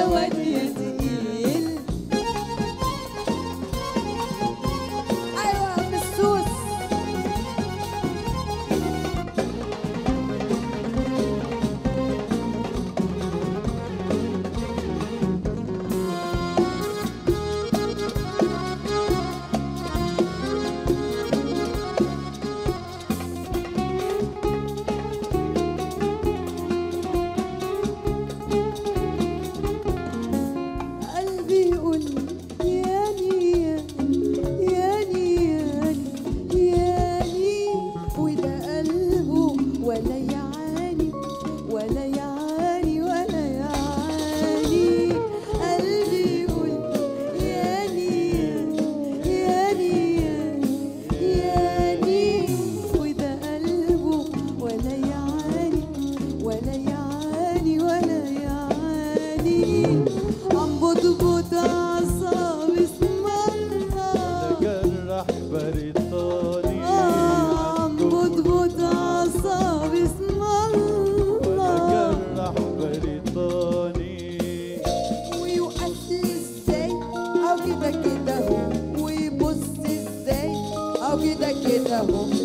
واد يا تقيل. ايوه يا عم السوس. قلبي يقول ياني ياني ياني ياني، وده قلبه ولا يعاني ولا يعاني ولا يعاني. قلبي يقول ياني ياني ياني، وده قلبه ولا يعاني ولا يعاني ولا يعاني. عم بضبط أعصاب اسم الله، جرح بريطاني عم بضبط أعصاب اسم الله، جرح بريطاني. ويوقف لي ازاي أو كده كده هو، ويبص ازاي أو كده كده هو،